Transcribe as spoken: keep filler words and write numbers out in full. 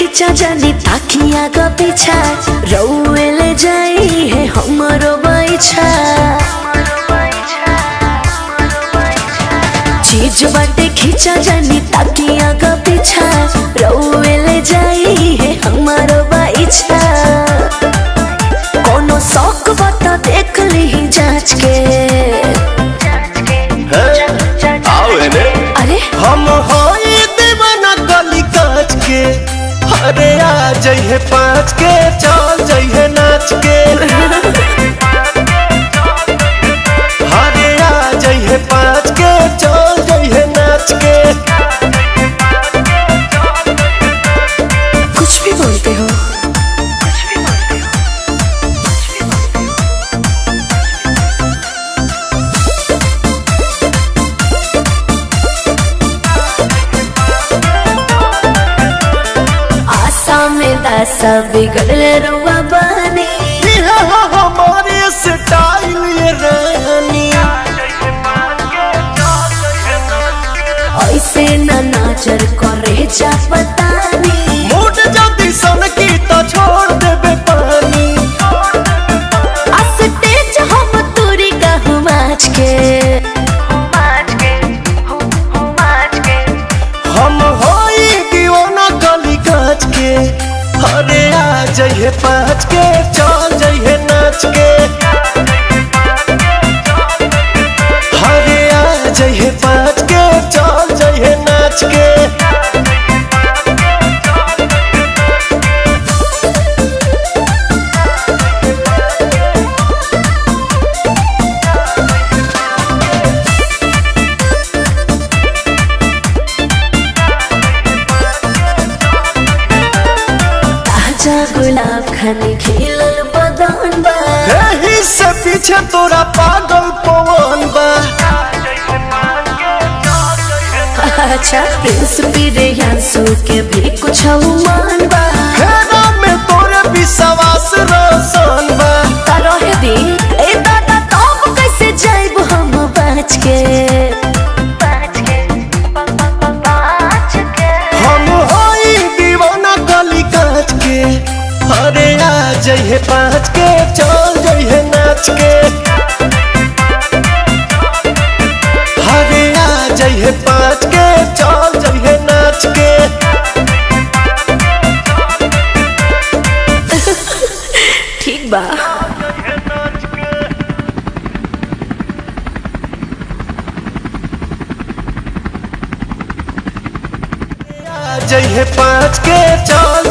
खींचा जानी ताकिया का पीछा रउए ले जाई है हमरो बैठा चीज बाटे खींचा जानी ताकिया का पीछा रउए ले जाई है हमारो बैठा कोनो शौक बता देख ली जांच के अरे हम होई दीवाना गली काच के अरे आ जइहे पाँच के चल जइहे नाच के अरे आ जइहे पाँच के चल जइहे नाच के कुछ भी बोलते हो दासा बिगड़ले रुआ बानी हमारे स्टाइल ये रानी ऐसे ना नाचर करे जा पतानी मूड जल्दी सन की तो छोड़ देबे पानी अस्टेज हम तुरी कहूँ माच के हम होई दीवाना गली काच के अरे आ जइहे पाँच के चल जइहे नाच के अरे आ जइहे पाँच के चल जइहे नाच के गुलाब खाने खिलल बदन बा एही से पीछे तोरा पागल पवन बा अच्छा प्रिंस प्रियांशु के भी कुछ मान बा हेरा में तोरे विश्वास रोशन बा रहे दी ए दादा तब कैसे जाइब हम बच के हम होई दीवाना गली काच के अरे आ जइहे पाँच के चल जइहे नाच के अरे आ जइहे पाँच के चल जइहे नाच के ठीक बा जइहे पाँच के चल